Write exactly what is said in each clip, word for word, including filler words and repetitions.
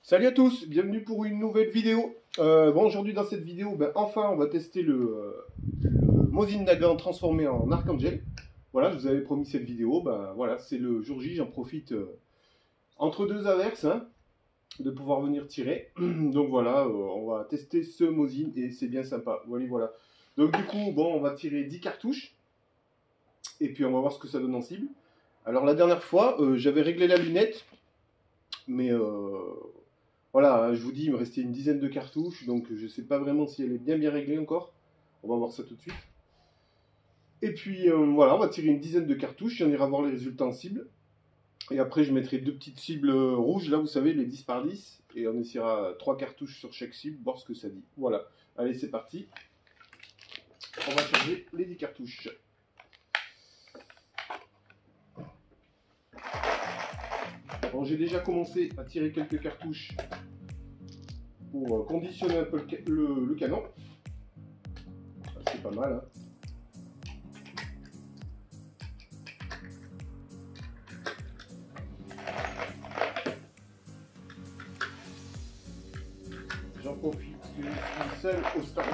Salut à tous, bienvenue pour une nouvelle vidéo. Euh, bon, aujourd'hui dans cette vidéo, ben, enfin on va tester le, euh, le Mosin Nagant transformé en Archangel. Voilà, je vous avais promis cette vidéo, ben voilà, c'est le jour J, j'en profite euh, entre deux averses hein, de pouvoir venir tirer. Donc voilà, euh, on va tester ce Mosin et c'est bien sympa. Voilà, voilà. Donc du coup, bon, on va tirer dix cartouches et puis on va voir ce que ça donne en cible. Alors la dernière fois, euh, j'avais réglé la lunette, mais euh, voilà, je vous dis, il me restait une dizaine de cartouches, donc je ne sais pas vraiment si elle est bien bien réglée encore. On va voir ça tout de suite. Et puis euh, voilà, on va tirer une dizaine de cartouches, et on ira voir les résultats en cible. Et après, je mettrai deux petites cibles rouges, là, vous savez, les dix par dix. Et on essaiera trois cartouches sur chaque cible, voir ce que ça dit. Voilà, allez, c'est parti. On va charger les dix cartouches. Bon, j'ai déjà commencé à tirer quelques cartouches pour conditionner un peu le, le, le canon. C'est pas mal, hein. J'en profite que je suis seul au stand.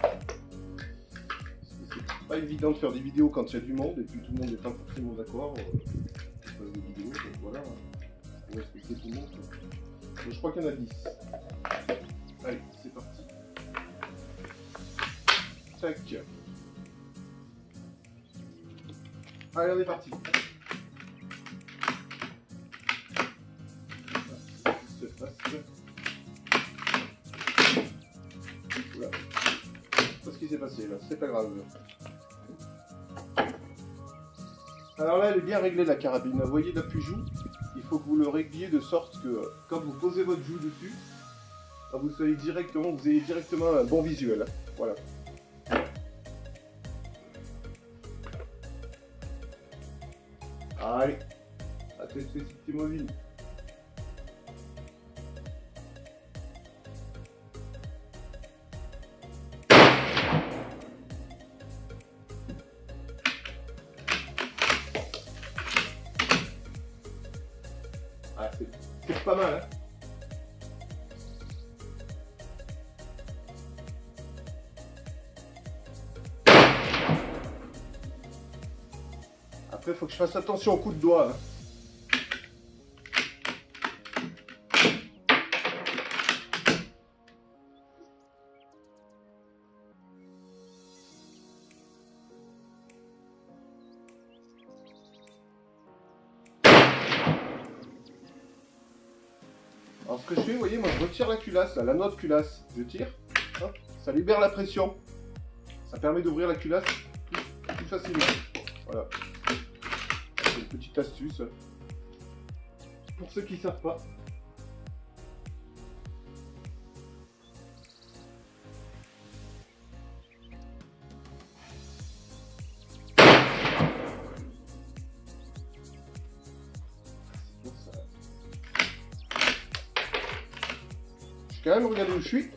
C'est pas évident de faire des vidéos quand il y a du monde et puis tout le monde n'est pas forcément d'accord. Euh, des vidéos, donc voilà. On va respecter tout le monde. Donc, je crois qu'il y en a dix. Allez, c'est parti. Tac. Allez, on est parti. Se passe. Voilà. C'est ce qui s'est passé là, c'est pas grave. Alors là, elle est bien réglée la carabine. Vous voyez l'appui-joue, il faut que vous le régliez de sorte que quand vous posez votre joue dessus, vous soyez directement, vous ayez directement un bon visuel. Voilà. Allez, à tester ce petit Mosin. Ah, c'est pas mal, hein. Après, il faut que je fasse attention au coup de doigt. Hein. Alors ce que je fais, vous voyez, moi je retire la culasse, là, la noix de culasse, je tire, hop, ça libère la pression, ça permet d'ouvrir la culasse plus, plus facilement. Voilà, c'est une petite astuce pour ceux qui ne savent pas. Je vais quand même regarder où je suis.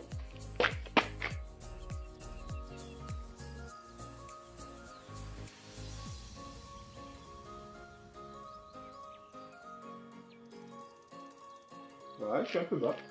Ouais, je suis un peu bas.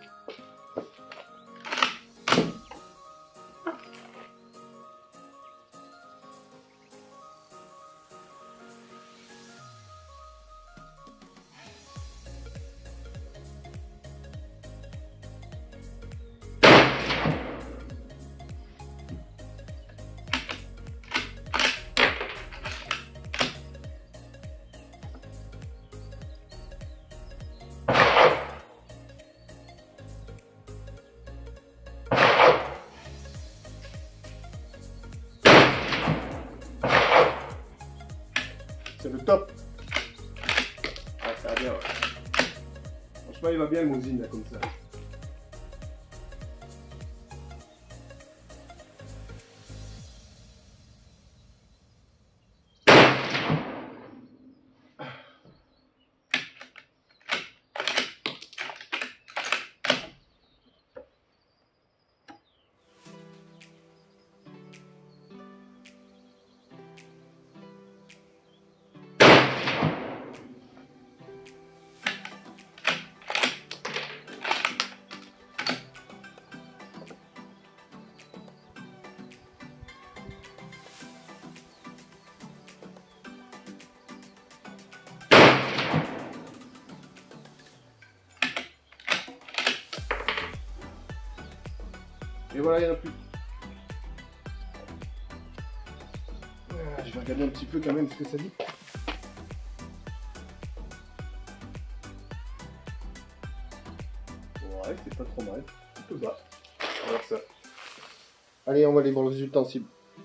C'est le top. Ah, ça va bien, ouais. Franchement, il va bien le Mosin, là, comme ça. Et voilà, il n'y en a plus. Ah, je vais regarder un petit peu quand même ce que ça dit. Ouais, c'est pas trop mal. Tout bas. Voilà ça. Allez, on va aller voir le résultat en cible.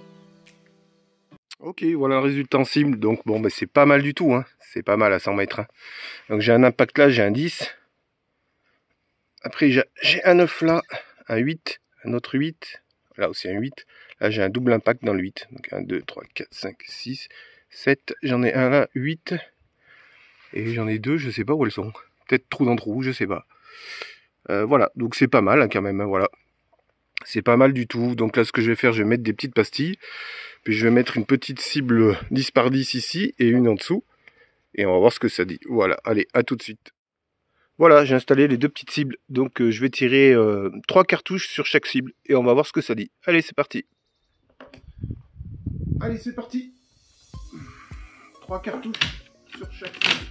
Ok, voilà le résultat en cible. Donc bon, bah, c'est pas mal du tout. Hein. C'est pas mal à cent mètres. Hein. Donc j'ai un impact là, j'ai un dix. Après j'ai un neuf là, un huit, un autre huit. Là aussi un huit. Là j'ai un double impact dans le huit. Donc un, deux, trois, quatre, cinq, six, sept. J'en ai un là, huit. Et j'en ai deux, je sais pas où elles sont. Peut-être trou dans trou, je sais pas. Euh, voilà, donc c'est pas mal hein, quand même. Hein, voilà. C'est pas mal du tout. Donc là ce que je vais faire, je vais mettre des petites pastilles. Puis je vais mettre une petite cible dix par dix ici et une en dessous. Et on va voir ce que ça dit. Voilà, allez, à tout de suite. Voilà, j'ai installé les deux petites cibles. Donc euh, je vais tirer euh, trois cartouches sur chaque cible. Et on va voir ce que ça dit. Allez, c'est parti. Allez, c'est parti. Trois cartouches sur chaque cible.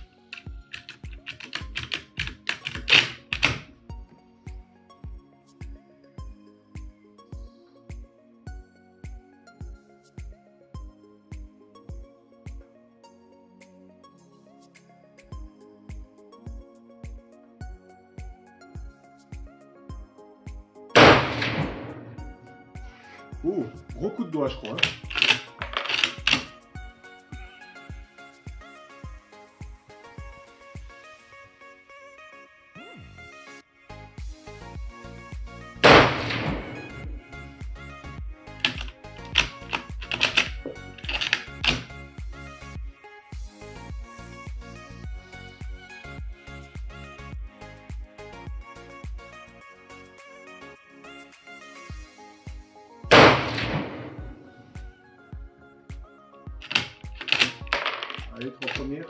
Oh, gros coup de doigt, je crois. Hein. Allez, trois premières.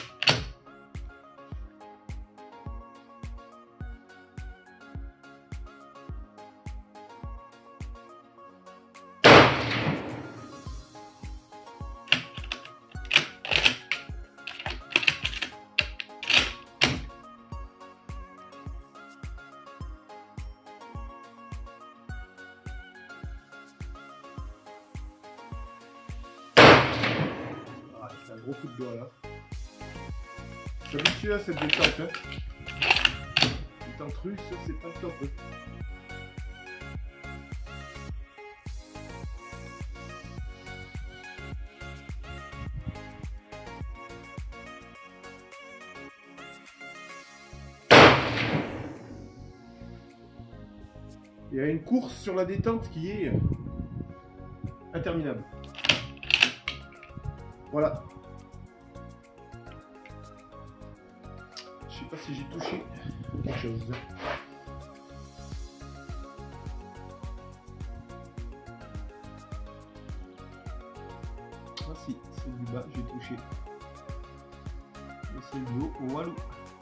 C'est un gros coup de doigt là. Je suis habitué à cette détente. Hein. Détente russe, c'est pas le top. Hein. Il y a une course sur la détente qui est interminable. Voilà. Je sais pas si j'ai touché quelque chose. Ah si, c'est du bas, j'ai touché. Et c'est du haut, walou.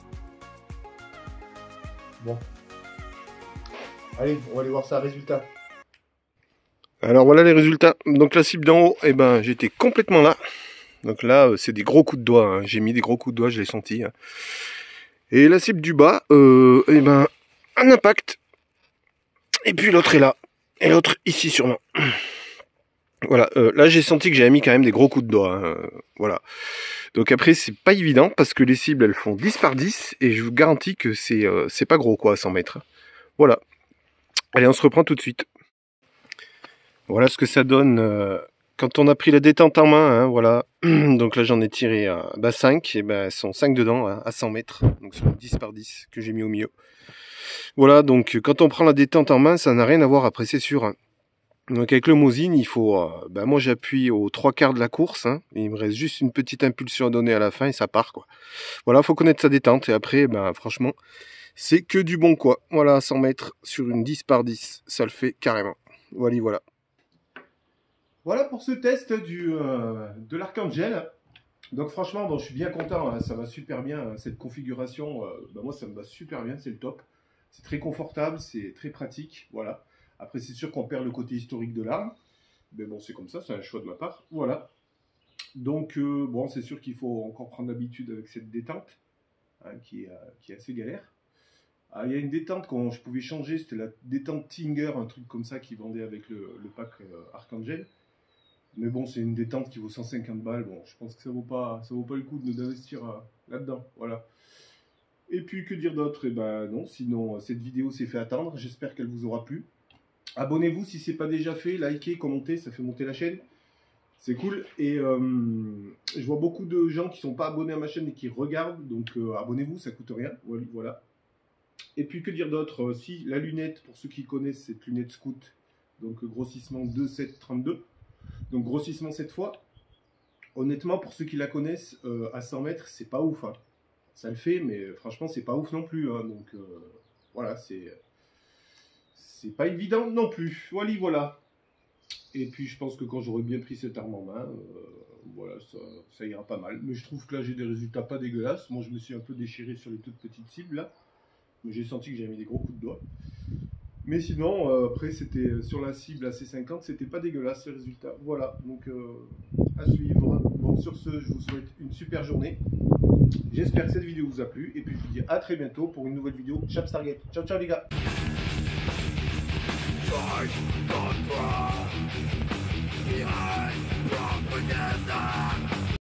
Bon. Allez, on va aller voir ça, résultat. Alors voilà les résultats. Donc la cible d'en haut, eh ben, j'étais complètement là. Donc là, c'est des gros coups de doigt. Hein. J'ai mis des gros coups de doigt, je l'ai senti. Hein. Et la cible du bas, euh, eh ben, un impact. Et puis l'autre est là. Et l'autre ici sûrement. Voilà. Euh, là, j'ai senti que j'avais mis quand même des gros coups de doigt. Hein. Voilà. Donc après, c'est pas évident parce que les cibles, elles font dix par dix. Et je vous garantis que c'est euh, c'est pas gros quoi, à cent mètres. Voilà. Allez, on se reprend tout de suite. Voilà ce que ça donne euh, quand on a pris la détente en main. Hein, voilà. Donc là, j'en ai tiré euh, bah, cinq. Et ben, elles sont cinq dedans, hein, à cent mètres. Donc sur dix par dix que j'ai mis au milieu. Voilà, donc quand on prend la détente en main, ça n'a rien à voir après, c'est sûr. Hein. Donc avec le Mosin, il faut... Euh, bah, moi, j'appuie aux trois quarts de la course. Hein, et il me reste juste une petite impulsion à donner à la fin et ça part, quoi. Voilà, il faut connaître sa détente. Et après, ben, franchement, c'est que du bon, quoi. Voilà, à cent mètres sur une dix par dix. Ça le fait carrément. Voilà, voilà. Voilà pour ce test du, euh, de l'Archangel. Donc franchement, bon, je suis bien content, hein, ça va super bien, cette configuration, euh, bah, moi ça me va super bien, c'est le top. C'est très confortable, c'est très pratique, voilà. Après c'est sûr qu'on perd le côté historique de l'arme, mais bon c'est comme ça, c'est un choix de ma part, voilà. Donc euh, bon, c'est sûr qu'il faut encore prendre l'habitude avec cette détente, hein, qui, est, euh, qui est assez galère. Ah, il y a une détente quand je pouvais changer, c'était la détente Tinger, un truc comme ça qui vendait avec le, le pack euh, Archangel. Mais bon, c'est une détente qui vaut cent cinquante balles. Bon, je pense que ça vaut pas, ça vaut pas le coup d'investir euh, là-dedans. Voilà. Et puis, que dire d'autre? Eh ben non, sinon, cette vidéo s'est fait attendre. J'espère qu'elle vous aura plu. Abonnez-vous si ce n'est pas déjà fait. Likez, commentez, ça fait monter la chaîne. C'est cool. Et euh, je vois beaucoup de gens qui ne sont pas abonnés à ma chaîne et qui regardent. Donc, euh, abonnez-vous, ça coûte rien. Voilà. Et puis, que dire d'autre? Si, la lunette, pour ceux qui connaissent cette lunette Scout, donc grossissement deux sept trente-deux. Donc grossissement cette fois, honnêtement pour ceux qui la connaissent, euh, à cent mètres c'est pas ouf, hein. Ça le fait mais euh, franchement c'est pas ouf non plus, hein. Donc euh, voilà, c'est c'est pas évident non plus, voilà voilà. Et puis je pense que quand j'aurai bien pris cette arme en main, euh, voilà ça, ça ira pas mal. Mais je trouve que là j'ai des résultats pas dégueulasses. Moi je me suis un peu déchiré sur les toutes petites cibles là, mais j'ai senti que j'avais mis des gros coups de doigt. Mais sinon, euh, après, c'était sur la cible à C cinquante, c'était pas dégueulasse les résultats. Voilà, donc euh, à suivre. Bon, sur ce, je vous souhaite une super journée. J'espère que cette vidéo vous a plu. Et puis, je vous dis à très bientôt pour une nouvelle vidéo Chaps Target. Ciao, ciao les gars. Behind propaganda.